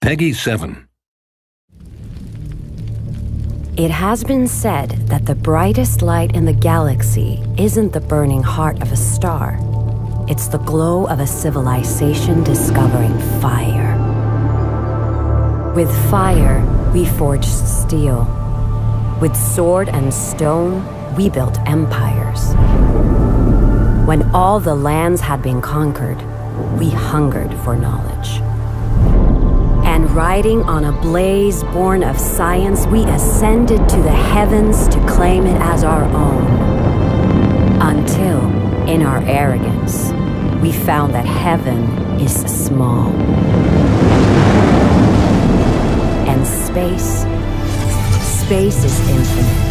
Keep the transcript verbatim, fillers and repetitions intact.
Peggy seven. It has been said that the brightest light in the galaxy isn't the burning heart of a star. It's the glow of a civilization discovering fire. With fire, we forged steel. With sword and stone, we built empires. When all the lands had been conquered, we hungered for knowledge. And riding on a blaze born of science, we ascended to the heavens to claim it as our own. Until, in our arrogance, we found that heaven is small. And space, space is infinite.